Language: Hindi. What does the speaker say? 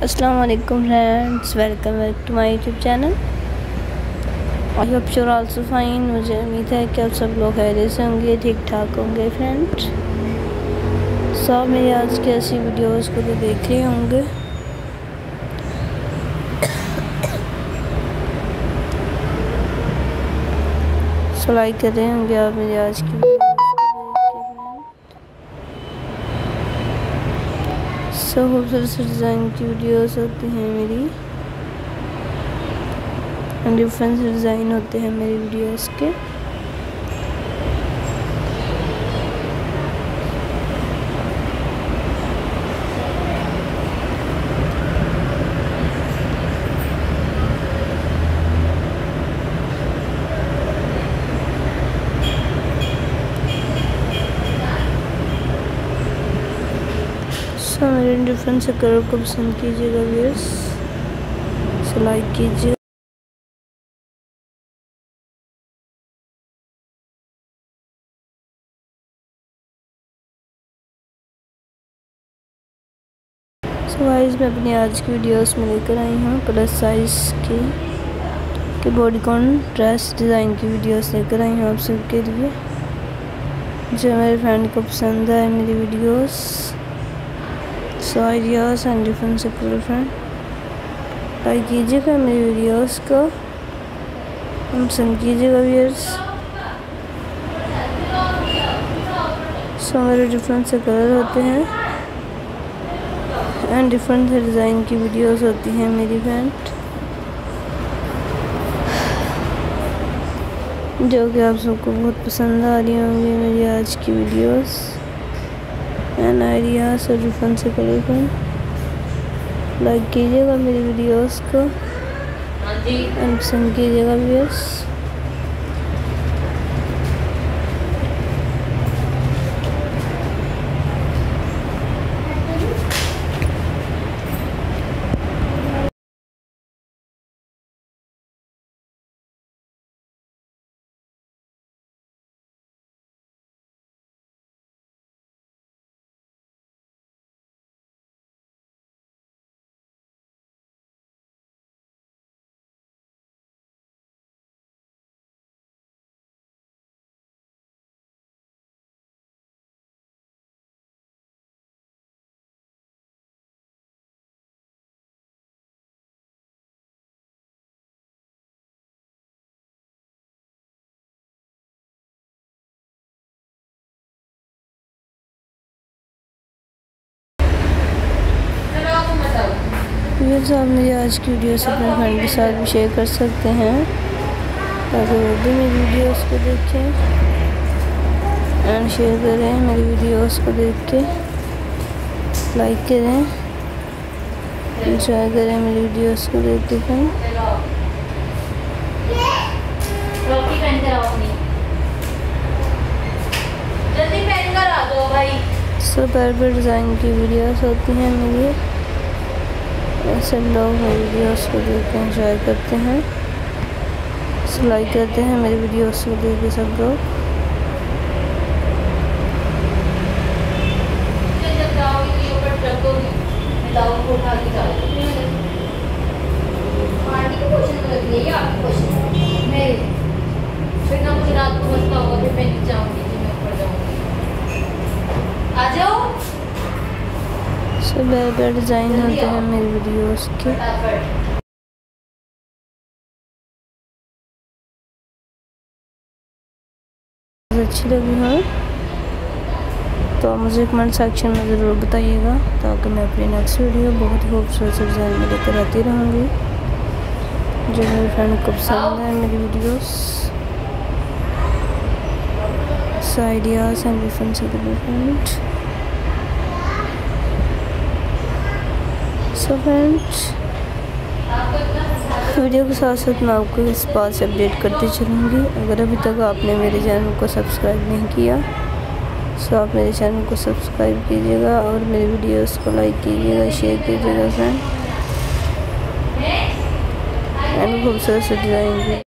अस्सलाम वालेकुम friends, welcome back to my YouTube channel. I hope you are also fine. मुझे उम्मीद है कि आप सब लोग खैरियत से होंगे, ठीक ठाक होंगे फ्रेंड्स। सब मेरी आज की ऐसी वीडियोस को तो देख रहे होंगे। सो लाइक कर रहे होंगे आप मेरी आज की वीडियोस सो खूबसूरत से डिज़ाइन की वीडियोस होती हैं मेरी, डिफरेंट डिज़ाइन होते हैं मेरी वीडियोस के। सो मेरे डिफरेंट से कलर को पसंद कीजिएगा व्यूअर्स, सो लाइक कीजिए। सो गाइस, मैं अपनी आज की वीडियोस में लेकर आई हूँ प्लस साइज़ की बॉडीकॉन ड्रेस डिज़ाइन की वीडियोस लेकर आई हूँ आप सबके लिए। जो मेरे फ्रेंड को पसंद है मेरी videos, so ideas and different से कलर फ्रेंड लाइक कीजिएगा मेरी वीडियोस को, पसंद कीजिएगा व्यूअर्स। सो मेरे डिफरेंट से कलर होते हैं एंड डिफरेंट से डिज़ाइन की वीडियोस होती हैं मेरी फ्रेंड, जो कि आप सबको बहुत पसंद आ रही होंगी मेरी आज की वीडियोस एंड आइडियाज़ और डिफरेंट से कलर फ्रेंड लाइक कीजिएगा मेरी वीडियोस को एंड पसंद कीजिएगा व्यूअर्स। व्यूअर्स, आप मेरी आज की वीडियोस अपने फ्रेंड के साथ भी शेयर कर सकते हैं ताकि वो भी मेरी वीडियोस को देखें एंड शेयर करें, मेरी वीडियोस को देख के लाइक करें, एंजॉय करें मेरी वीडियोस को देख के फ्रेंड। सो पर डिज़ाइन की वीडियोस होती हैं मेरी, ऐसे लोग मेरी वीडियोस को देख के एंजॉय करते हैं, सो लाइक करते हैं मेरी वीडियोस को देख के सब लोग। सो बेहतर डिज़ाइन होते हैं मेरी वीडियोस के। अच्छी लगी हो तो मुझे कमेंट सेक्शन में ज़रूर बताइएगा ताकि मैं अपनी नेक्स्ट वीडियो बहुत ही खूबसूरत से डिज़ाइन में लेकर आती रहूँगी, जो मेरे फ्रेंड को पसंद है मेरी वीडियोस, आइडियाज़ एंड डिफरेंट से फ्रेंड। सो फ्रेंड्स, वीडियो के साथ साथ मैं आपको इस बात से अपडेट करती चलूँगी। अगर अभी तक आपने मेरे चैनल को सब्सक्राइब नहीं किया सो आप मेरे चैनल को सब्सक्राइब कीजिएगा और मेरी वीडियोस को लाइक कीजिएगा, शेयर कीजिएगा फ्रेंड एंड खूबसूरत से डिज़ाइन